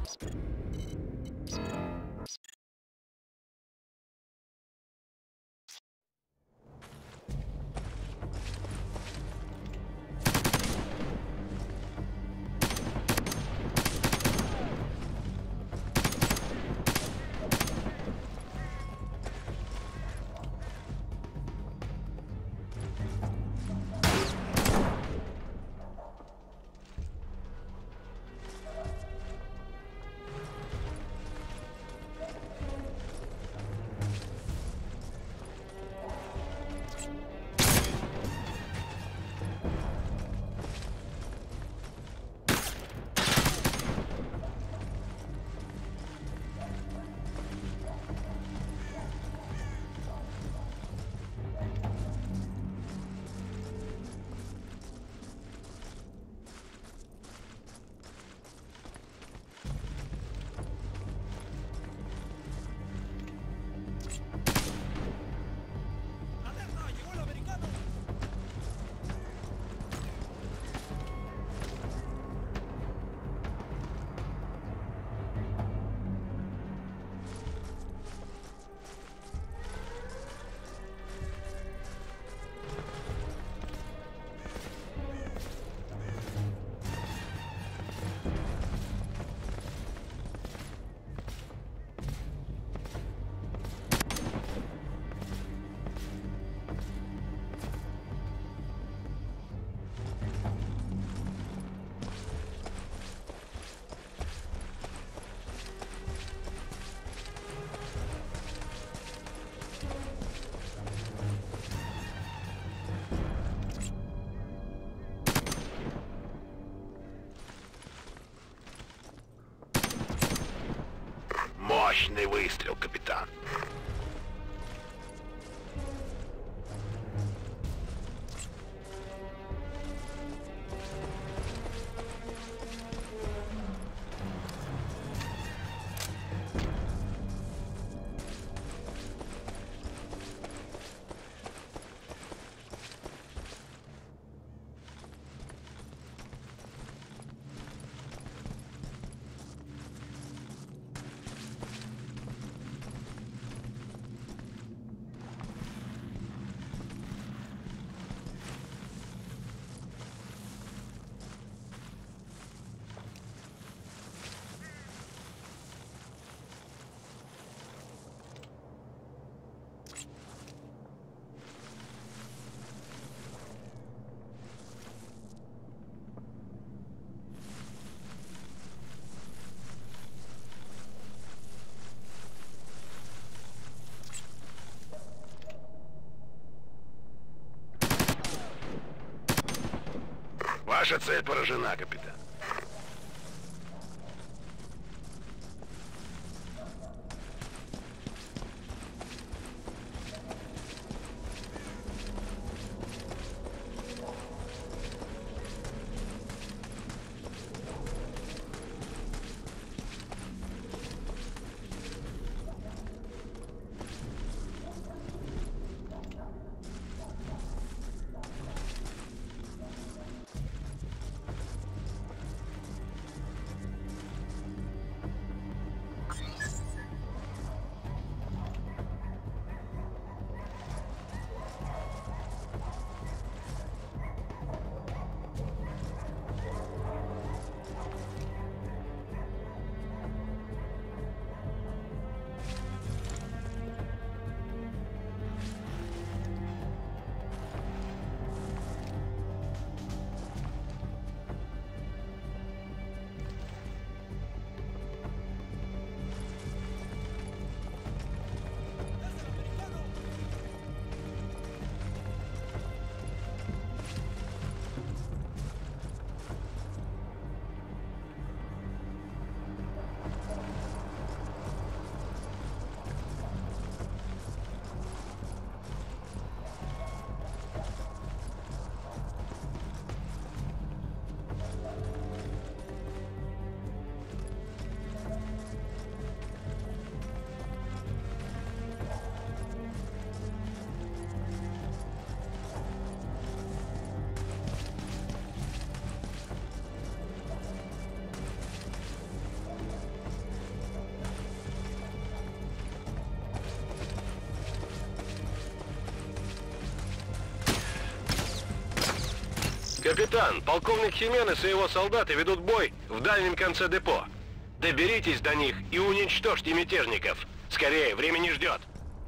Мощный выстрел, капитан. Ваша цель поражена, капитан. Капитан, полковник Хименес и его солдаты ведут бой в дальнем конце депо. Доберитесь до них и уничтожьте мятежников. Скорее, время не ждет.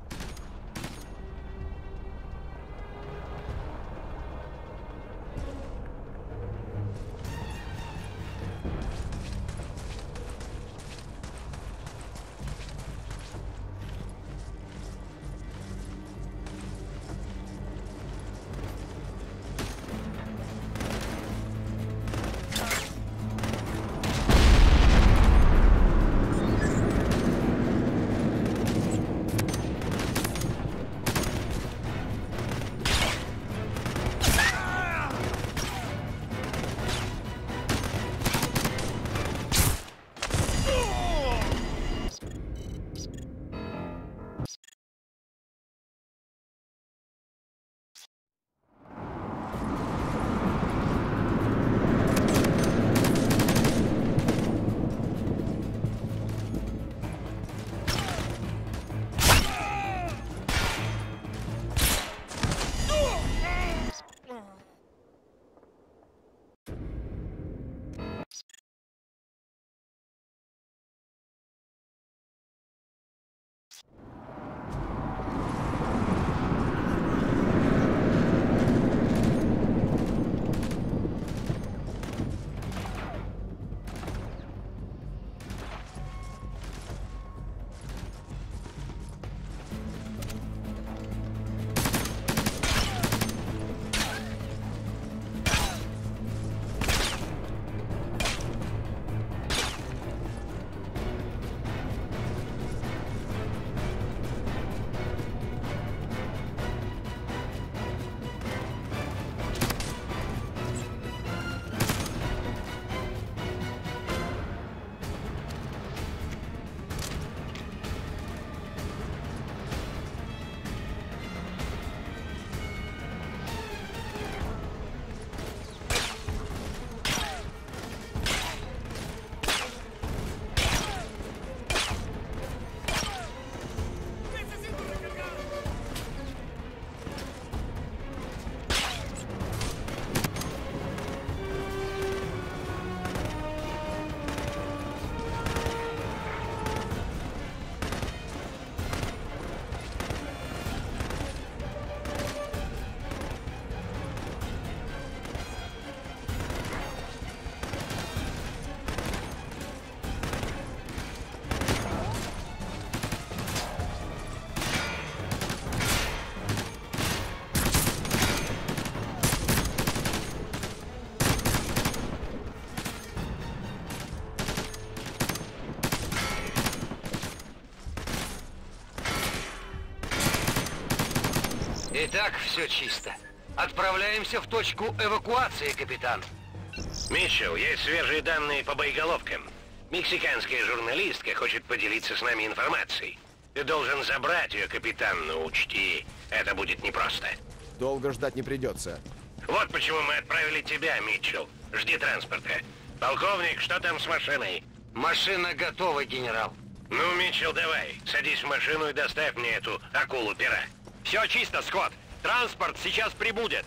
Итак, все чисто. Отправляемся в точку эвакуации, капитан. Митчелл, есть свежие данные по боеголовкам. Мексиканская журналистка хочет поделиться с нами информацией. Ты должен забрать ее, капитан, но учти, это будет непросто. Долго ждать не придется. Вот почему мы отправили тебя, Митчелл. Жди транспорта. Полковник, что там с машиной? Машина готова, генерал. Ну, Митчелл, давай, садись в машину и доставь мне эту акулу-пера. Все чисто, Скотт. Транспорт сейчас прибудет.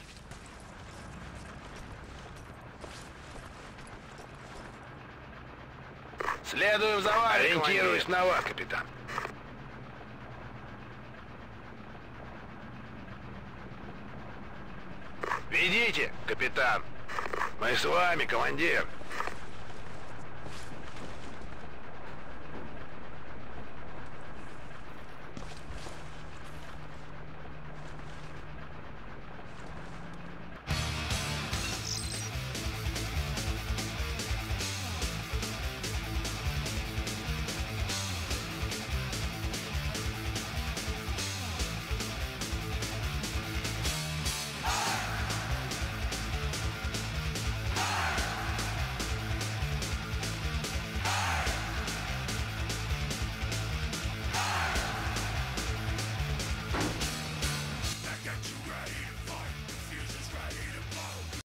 Следуем за вами, Ориентируюсь командир. на вас, капитан. Ведите, капитан. Мы с вами, командир.